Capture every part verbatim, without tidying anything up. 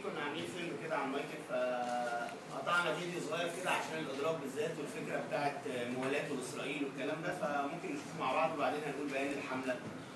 كنا عاملين فيلم كده عن مايكل، فقطعنا فيديو صغير كده عشان الادراك بالذات والفكره بتاعت موالاته لاسرائيل والكلام ده، فممكن نشوفه مع بعض وبعدين هنقول بيان الحمله.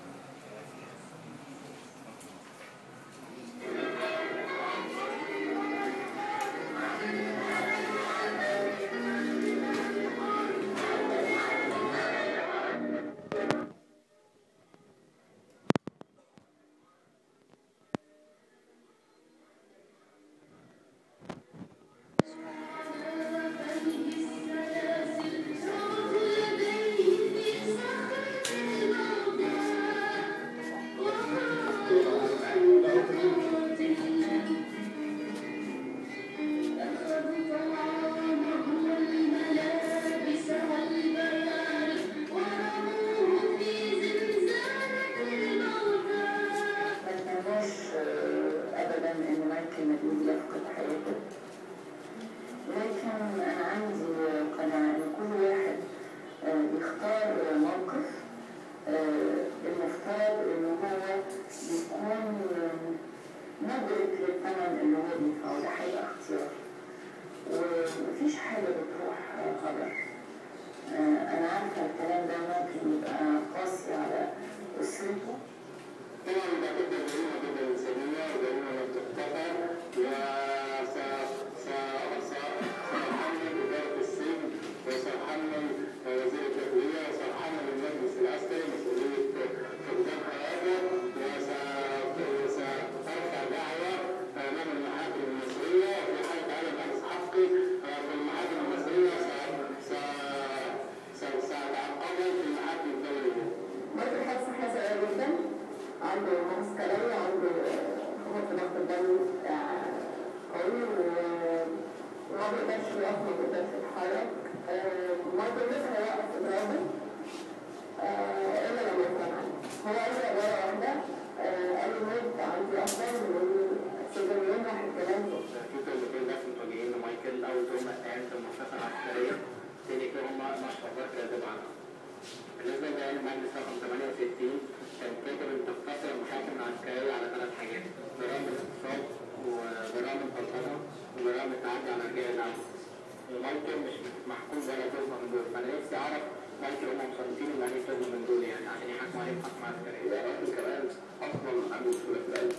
بالنسبه لبيان المجلس رقم ثمانية وستين كان كاتب ان تقتصر المحاكم العسكريه على ثلاث حاجات: جرائم الاغتصاب وجرائم البلطجه وجرائم التعدي على رجال الامن. ومايكل مش محكوم ولا تهمه من دول، فانا نفسي اعرف مايكل هم مصنفين ان عليه تهمه من دول يعني عشان يحاكموا عليه محاكمه عسكريه. لا مايكل كمان اصلا عنده مشكله في القلب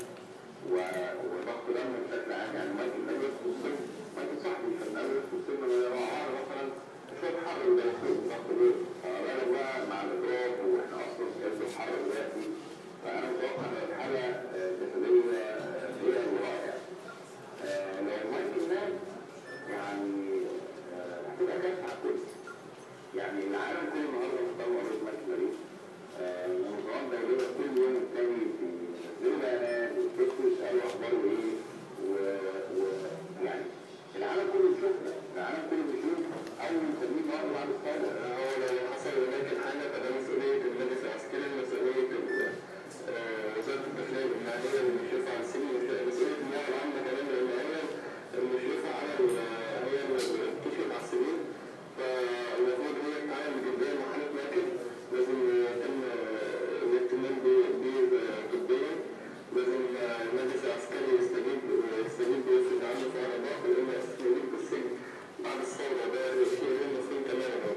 وضغط دم بشكل عام، يعني مايكل ده يدخل السجن، مايكل صاحبي كان قبل يدخل السجن لما يروح مثلا شويه حر وده يدخل ضغط دم، فانا بقى مع الاضراب واحنا اصلا في قلب الحر دلوقتي، فانا متوقع ان الحاله جسديه هي الوضع. لو مايكل نام يعني هتبقى كارثه على الكل. يعني العالم كله النهارده مهتم بقضيه مايكل نابيل. منظمات دوليه كل يوم والتاني بينزلوا بيانات ويكتبوا يسالوا اخباره ايه، ويعني العالم كله بيشوفنا، العالم كله بيشوف اول تدريب واحد بعد الثوره. هو لو حصل هناك الحاله فده مسؤوليه المجلس العسكري، مسؤوليه وزاره الداخليه الماليه المشرفه على السجن، مسؤوليه النيابه العامه كمان الماليه المشرفه على هي اللي بتشرف على السجون. فالمفروض هي التعامل جديا مع حاله مايكل لازم يتم الاهتمام بيه طبيا، لازم المجلس العسكري يستجيب يستجيب بيفرض عنه فعل باطل لانه يستجيب بالسجن بعد الثوره، ده شيء غير مفهوم تماما.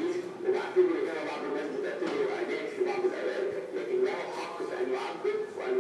وأن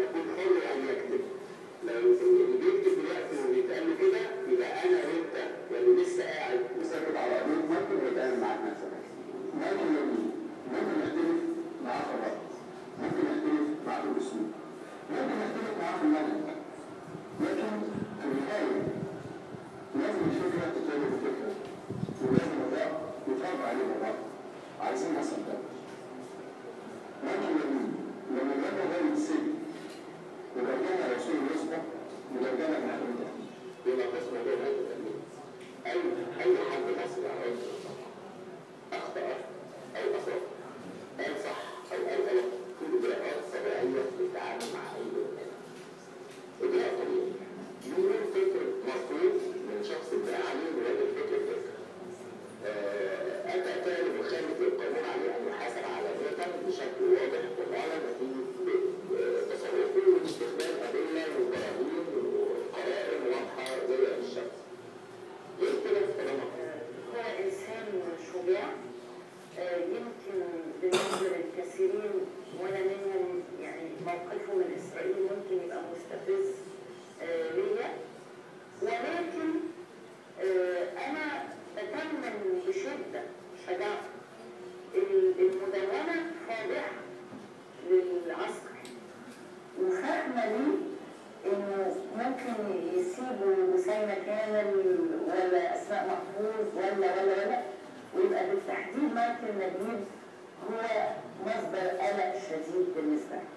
محفوظ ولا ولا ولا، ويبقى بالتحديد مايكل نبيل هو مصدر قلق شديد بالنسبه لي.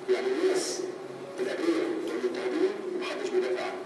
يعني الناس الابرياء والمضطهدين محدش بيدافع عنهم.